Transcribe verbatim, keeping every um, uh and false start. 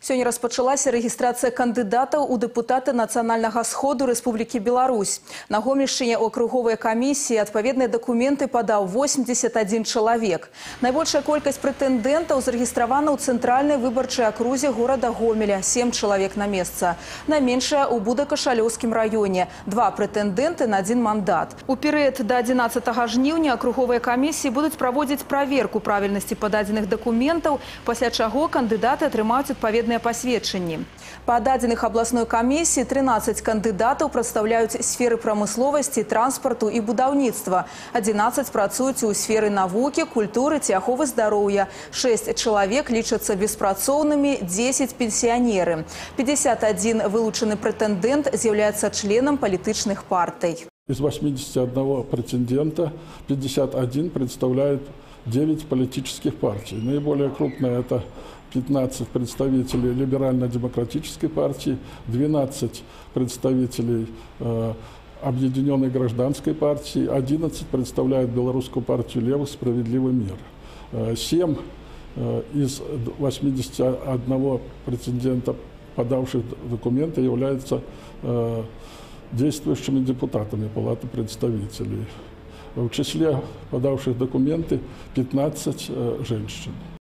Сёння распачалася рэгістрацыя кандыдатаў у дэпутаты Нацыянальнага сходу Рэспублікі Беларусь. На Гомельшчыне ў акруговай камісіі адпаведныя дакументы падаў восемьдесят один чалавек. Найбольшая колькасць прэтэндэнтаў зарэгістравана ў цэнтральнай выбарчай акрузе горада Гомеля – семь чалавек на месца. Найменшая ў Буда-Кашалёўскім раёне – два прэтэндэнты на один мандат. У перыяд да адзінаццатага жніўня акруговыя камісіі будуць праводзіць праверку правільнасці пададзеных дакументаў, пасля чаго кандыдаты атрымаюць адпаведныя пасведчанні. Па дадзеных абласной камісіі тринадцать кандыдатаў прадстаўляюць сферы прамысловасці, транспарту і будаўніцтва. адзінаццаць працуюць у сферы навукі, культуры ці аховы здароўя. шесть чалавек лічацца беспрацоўнымі, дзесяць пенсіянеры. пятьдесят один вылучаны прэтэндэнт з'яўляецца членам палітычных партый. Из восьмидесяти одного претендента пятьдесят один представляет девять политических партий. Наиболее крупная – это пятнадцать представителей Либерально-демократической партии, двенадцать представителей э, Объединенной гражданской партии, одиннадцать представляют Белорусскую партию «Левый справедливый мир». Э, семь э, из восьмидесяти одного претендента, подавших документы, являются э, действующими депутатами Палаты представителей. В числе подавших документы пятнадцать э, женщин.